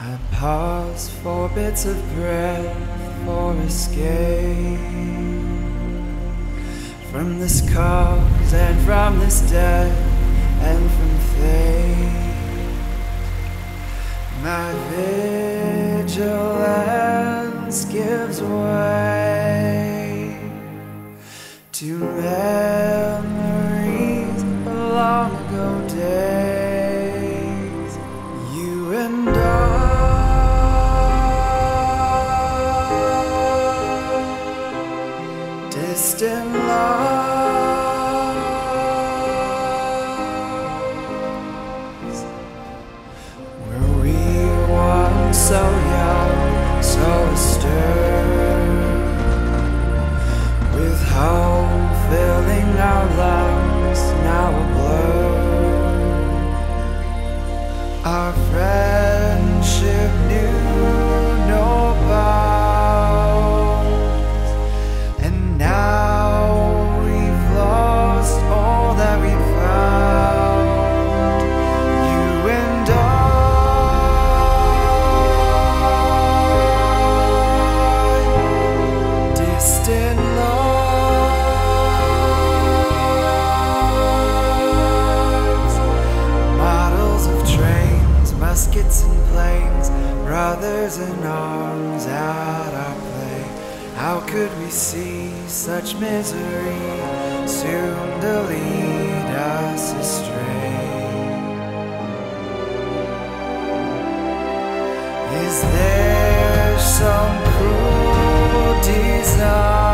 I pause for bits of breath, for escape from this cause and from this death and from fate. My vigilance gives way to memories of long ago days. You and I, distant loves, were we once so young, so astir, with hope filling our lungs, now a blur. Our friendship knew no bounds, and now we've lost all that we found. You and I, distant loves, models of trains, muskets and planes, brothers in arms at our play. How could we see such misery soon to lead us astray? Is there some cruel design